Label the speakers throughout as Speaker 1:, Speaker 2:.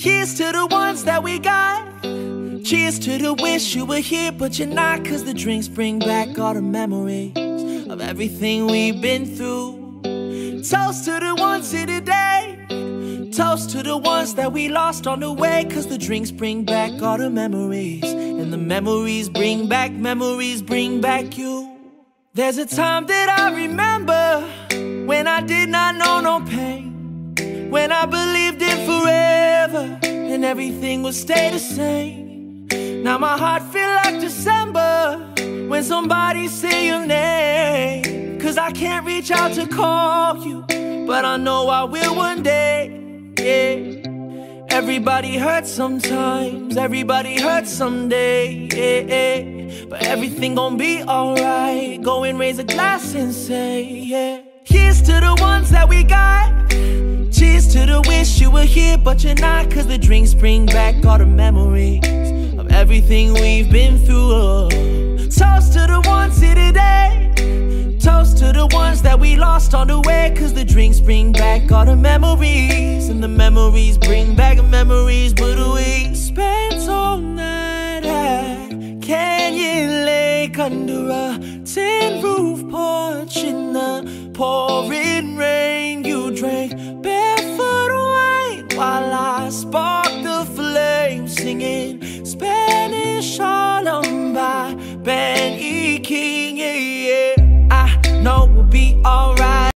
Speaker 1: Here's to the ones that we got. Cheers to the wish you were here but you're not, 'cause the drinks bring back all the memories of everything we've been through. Toast to the ones here today. Toast to the ones that we lost on the way, 'cause the drinks bring back all the memories, and the memories bring back you. There's a time that I remember when I did not know no pain, when I believed in forever and everything would stay the same. Now my heart feel like December when somebody say your name, 'cause I can't reach out to call you, but I know I will one day, yeah. Everybody hurts sometimes, everybody hurts someday, yeah, yeah. But everything gon' be alright. Go and raise a glass and say, yeah. Here's to the ones that we got. Cheers to the wish you were here but you're not, 'cause the drinks bring back all the memories of everything we've been through. Oh. Toast to the ones here today. Toast to the ones that we lost on the way, 'cause the drinks bring back all the memories, and the memories bring back memories. But we spent all night at Canyon Lake under a tin roof porch in the pouring rain. You drank barefoot wine while I sparked the flame, singing Spanish Harlem by Benny King, yeah, yeah. I know we'll be alright.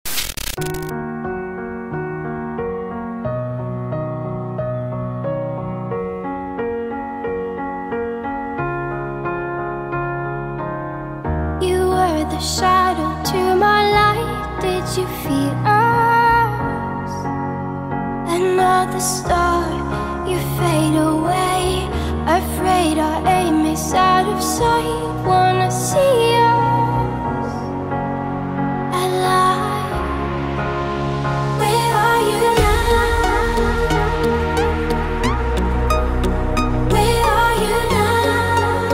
Speaker 2: You were the shadow to my light. Did you feel us? Another star, you fade away. Afraid our aim is out of sight. Wanna see us alive. Where are you now? Where are you now?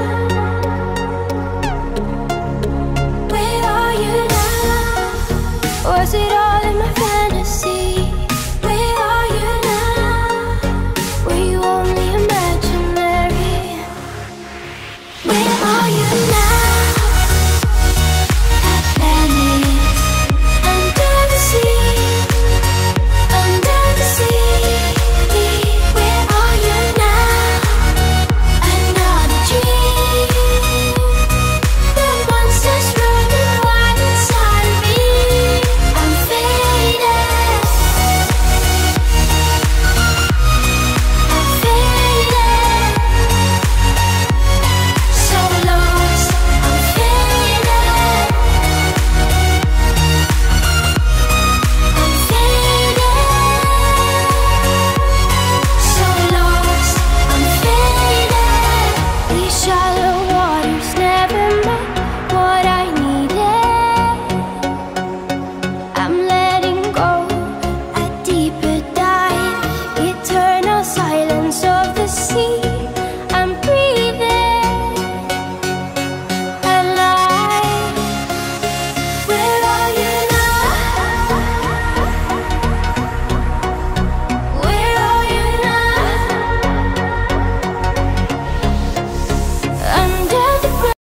Speaker 2: Where are you now? Was it all in my fantasy? Where are you now? Were you only imaginary? Where are you now? At Venice, under the sea, under the sea. Where are you now? Another dream. The monsters running wild inside of me. I'm faded. I'm faded. So lost, I'm faded. I'm faded. So lost, I'm faded. These shallow waters never met what I needed. I'm letting go a deeper dive. Eternal silence of the sea. I'm breathing alive. Where are you now? Where are you now? Under the ground.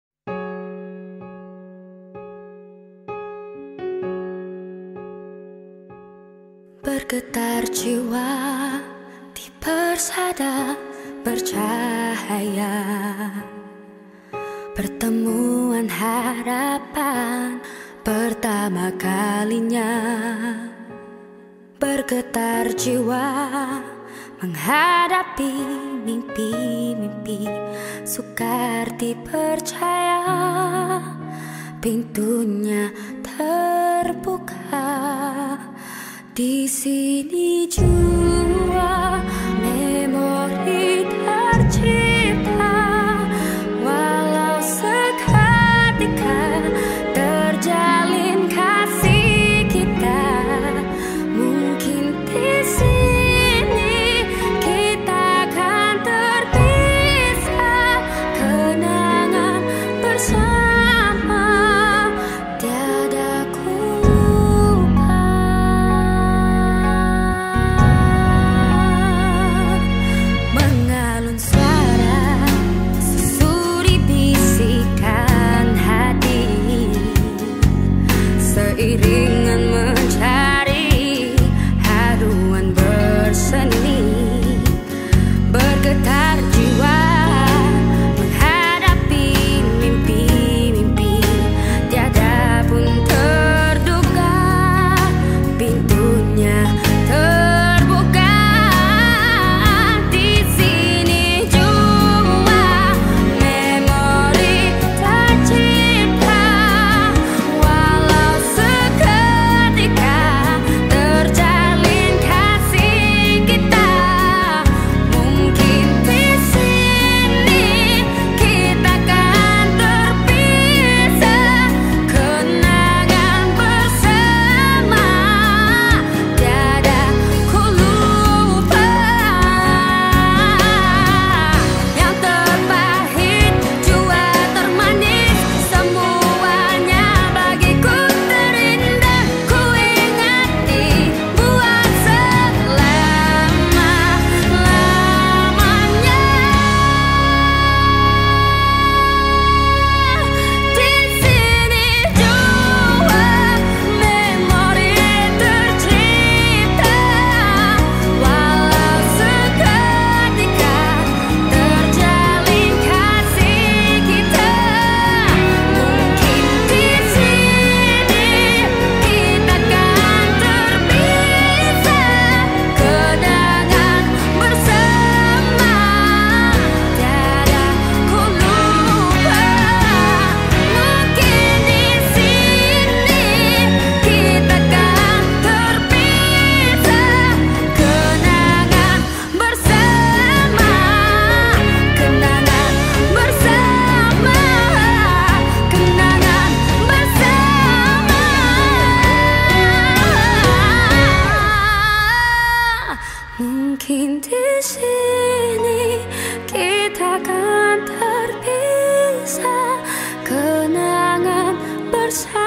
Speaker 3: Bergetar jiwa di persada bercahaya, pertemuan harapan pertama kalinya. Bergetar jiwa menghadapi mimpi-mimpi, sukar dipercaya pintunya terbuka. Di sini jua memori tercipta, walau seketika terjalin kasih kita. Mungkin di sini kita akan terpisah, kenangan bersama tiada ku lupa. bersama.